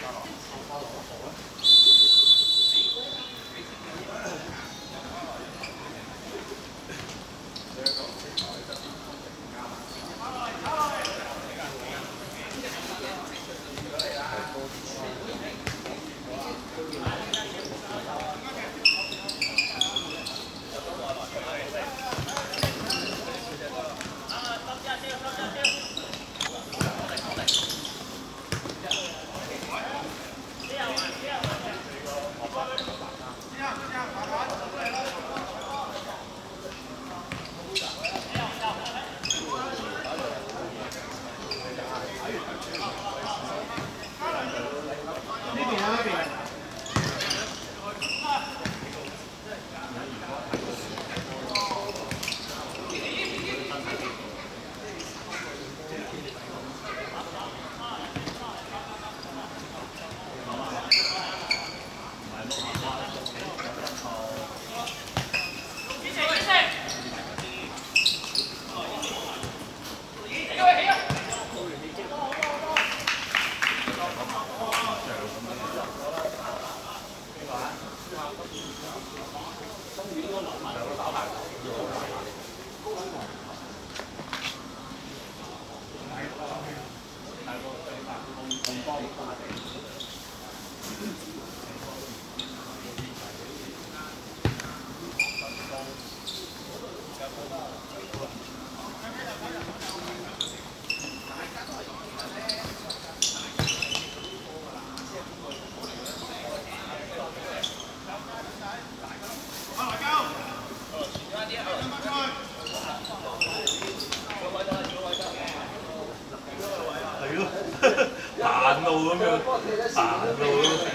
行路咁樣，行路咁。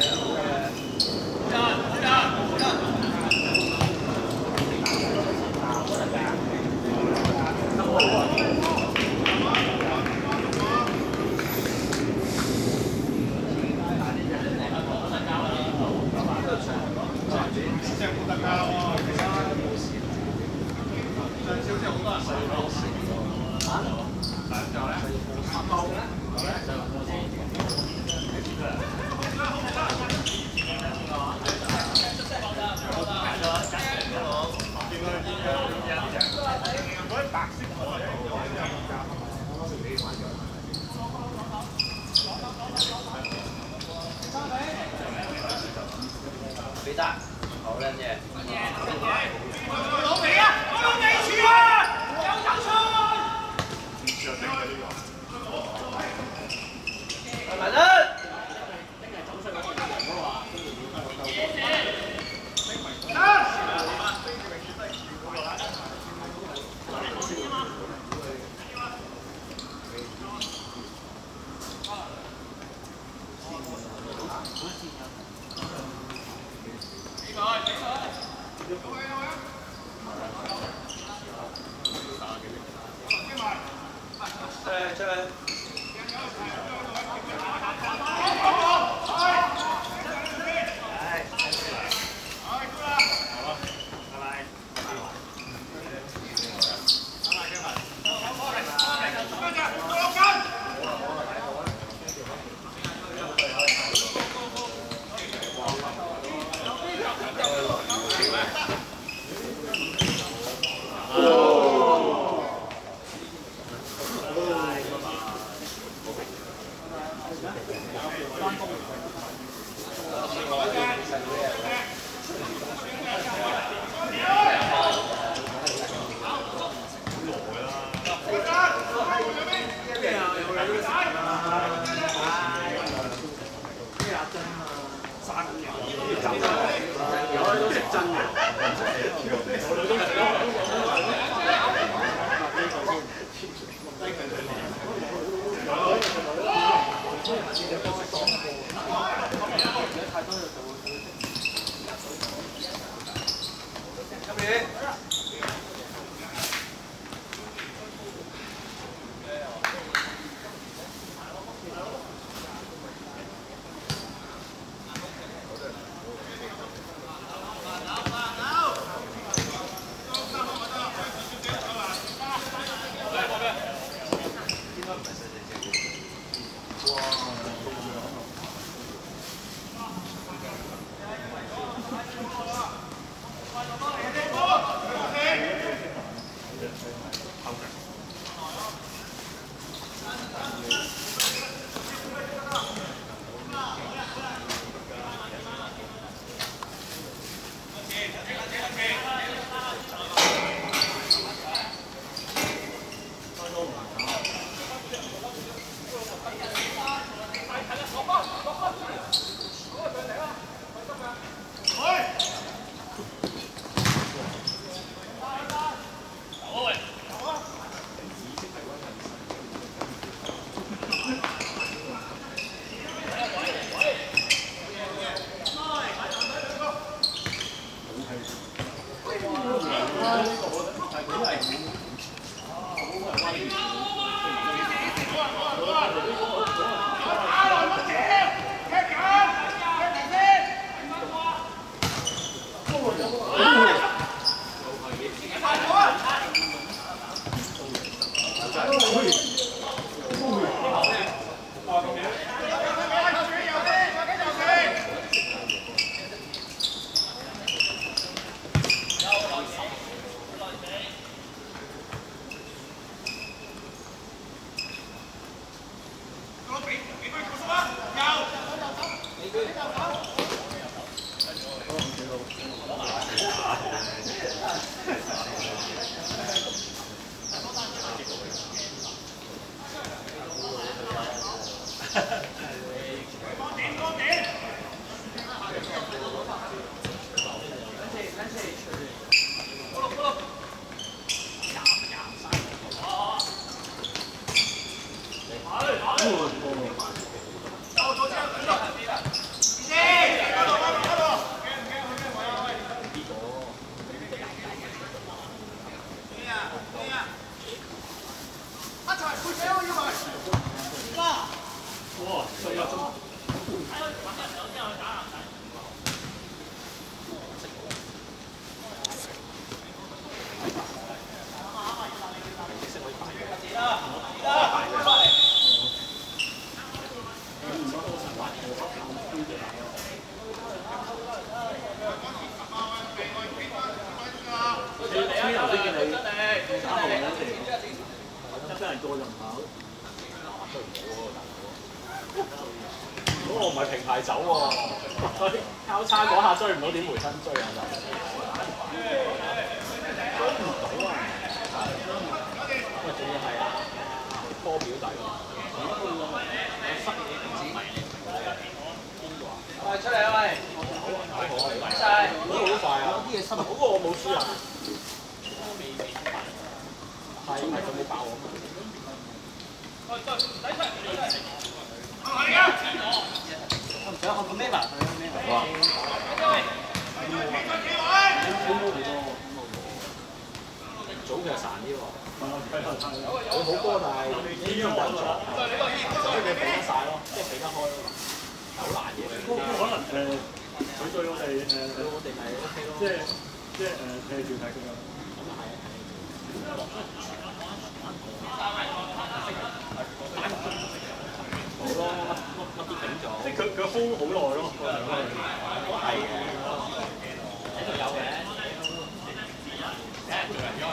俾得，好靚嘢。 攞尾啊！攞尾處啊！有走出。 係咪咧？出嚟。 排走喎，交叉嗰下追唔到點回身追啊就，追唔到啊！喂，仲要係波表弟喎， 喂，出嚟啊喂！快晒！ 嗰個好快啊！啲嘢深，嗰個我冇輸啊！係佢冇爆我嘛？ 唔想我孭埋佢，孭埋。哇！ 早其實散啲喎，佢好波但係呢啲冇人撞，所以佢避得晒咯，即係避得開咯，好難嘅。 可能佢對我哋我哋咪 OK 咯， 即係踢住睇咁樣。 咁啊係啊好咯，乜啲頂咗， 即係佢 hold 好耐咯， 都係嘅，喺度有嘅。 哎呀！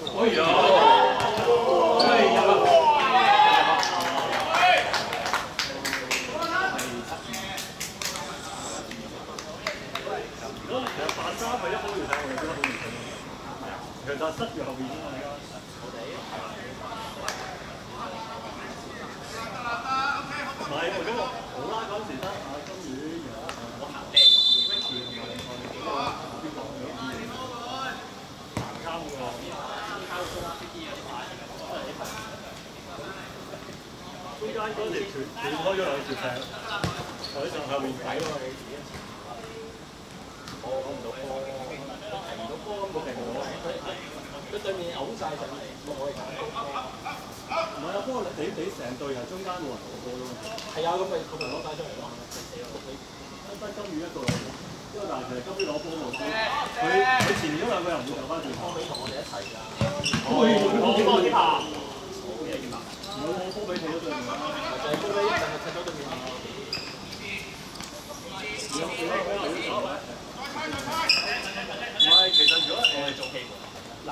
其實白沙咪一開完睇我哋覺得好熱情，其實塞住後邊啫嘛，而家。唔係，咁我好啦，嗰陣時得阿金魚有我行咩？Ricky 同埋邊個？行監㗎喎。中間嗰條斷開咗兩條艇，喺上後面睇咯。我唔到波，停唔到波冇停到。 佢對面嘔晒上嚟，我可以講。 唔係啊，不過你成隊係中間冇人攞波咯。 係啊，咁咪攞晒出嚟咯。 得金魚一個嚟，因為但係其實金魚攞波冇波，佢前面嗰兩個人唔會走翻轉頭。 波比同我哋一齊㗎。 我幫啲下。 好嘢，劍啊！ 冇波比踢咗對面。 就係波比，就係踢咗對面。 唔係，其實如果做戲南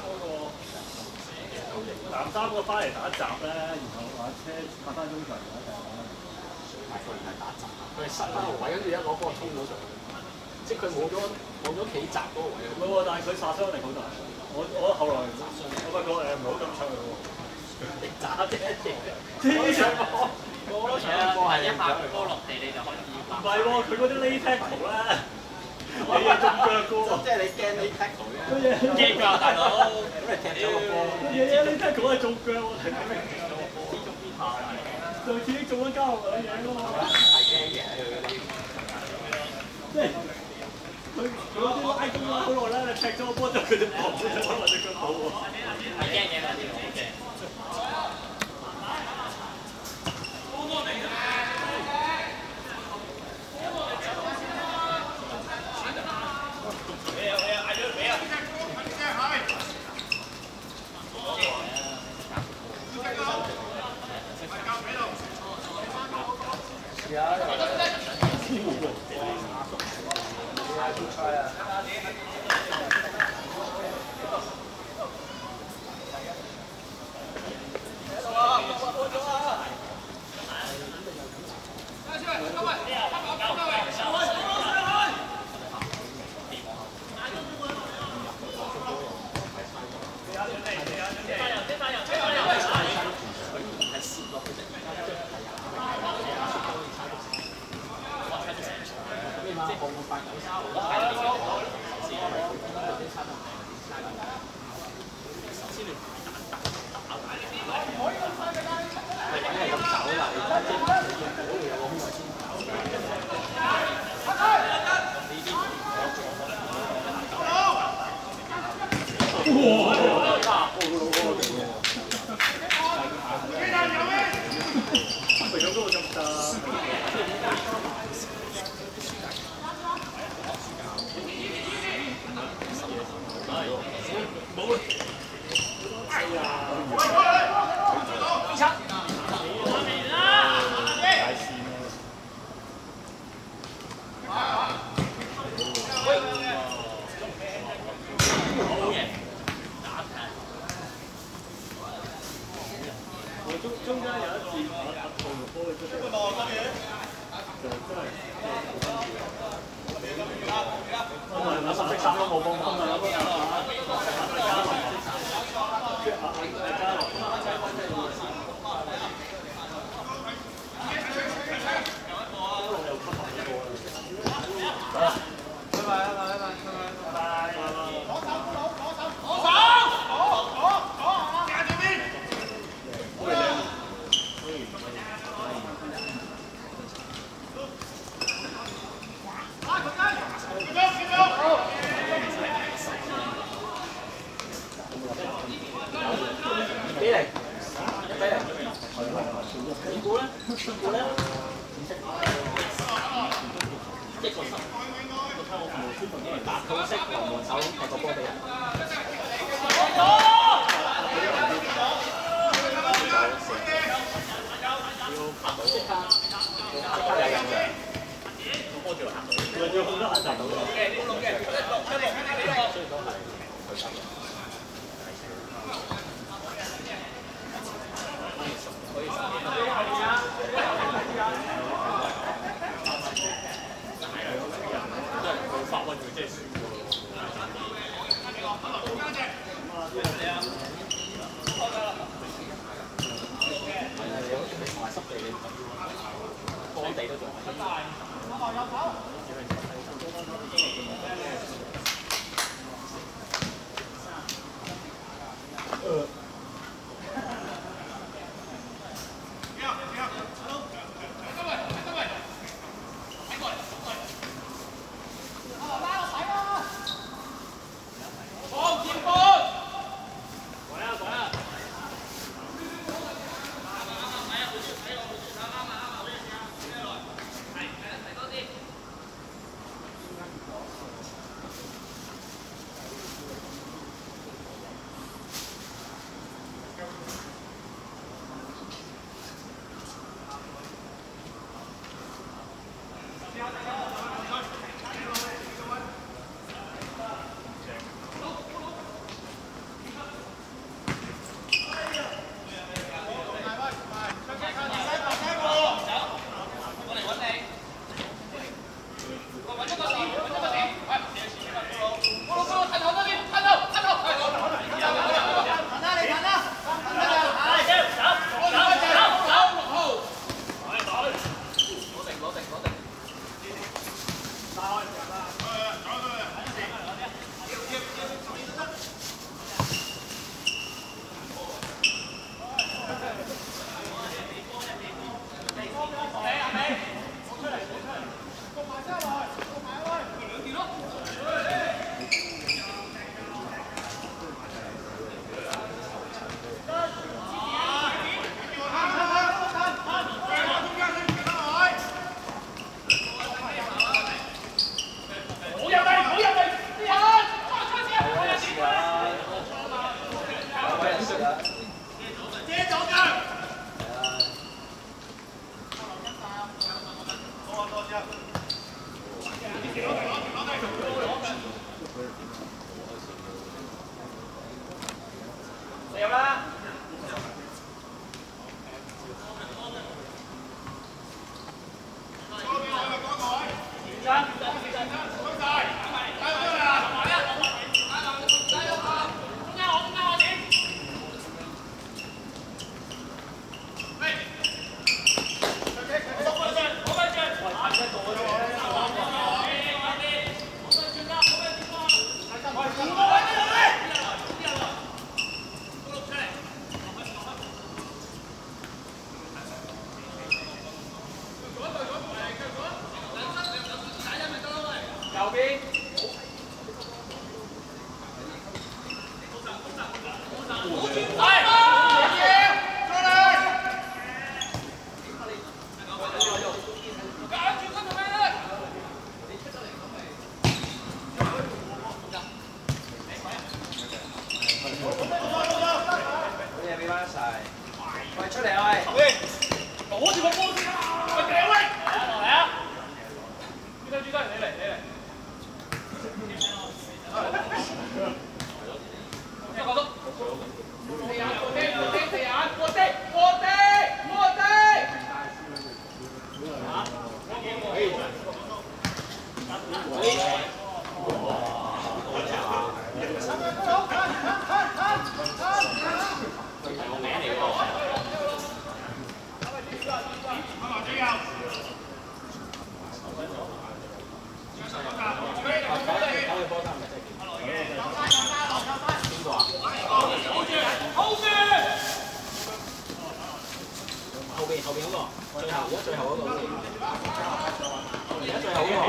沙嗰個翻嚟打閘咧，然後話車拍翻中場嘅一定佢唔係打閘，佢係實翻個位，跟住一攞波衝咗上去，即係佢冇咗企閘嗰個位。 唔係喎，但係佢殺傷力好大。我後來我發覺唔係好咁出去喎。 你渣啫一隻， 黐上波， 波係一拍波落地你就可以。 唔係喎，佢嗰啲 lay tackle 咧，你嘢中腳嘅喎。 即係你驚你 tackle 嘅。 驚㗎大佬， 咁你踢咗個波。 嘢 lay tackle 係中腳喎，係咁明。上次已經中咗交流嘅嘢咯。 係驚嘅， 即係佢嗰啲拉弓拉好耐咧，你踢咗個波就佢隻頭先可能隻腳冇喎。 係驚嘅啦，呢個好驚。 冇幫忙。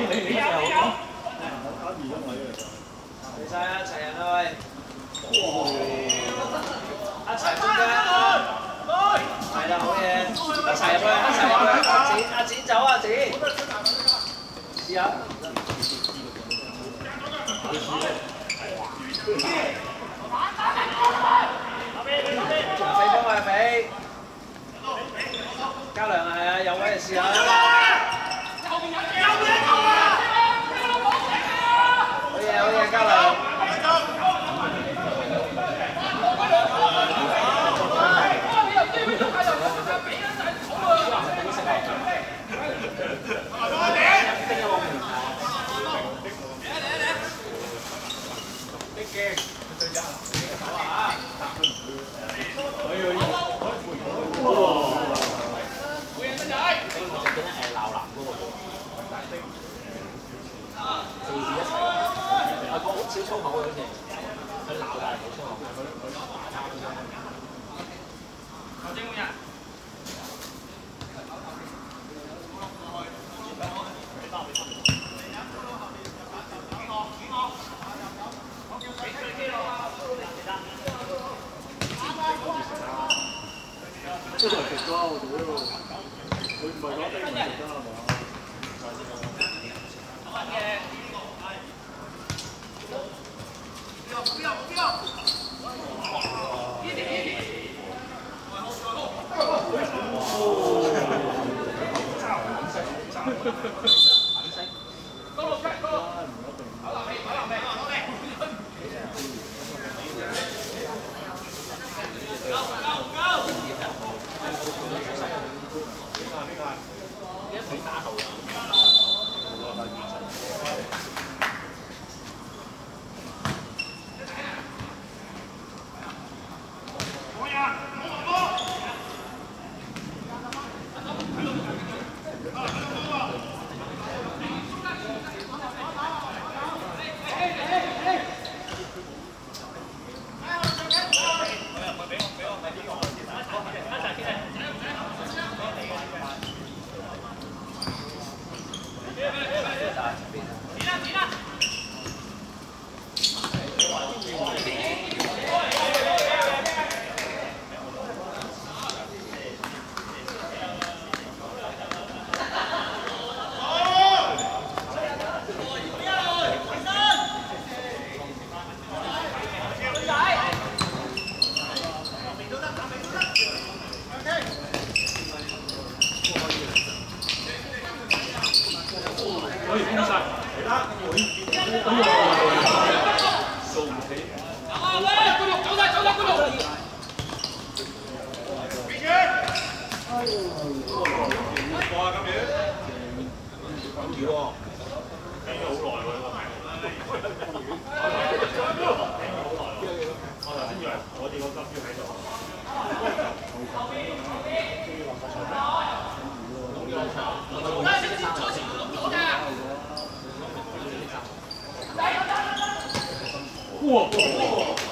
嚟晒啊！齊人啊喂！一齊搬嘅，係啦，好嘢！一齊入去，一齊入去。阿展走啊，展！試下。俾幫佢俾。嘉良係啊，有位就試下。好嘢，好嘢，嘉良。 少粗口嗰啲，佢鬧但係冇粗口，佢打交咁樣。 出嚟食咗我屌！佢唔係講低唔食得係嘛？ 哇！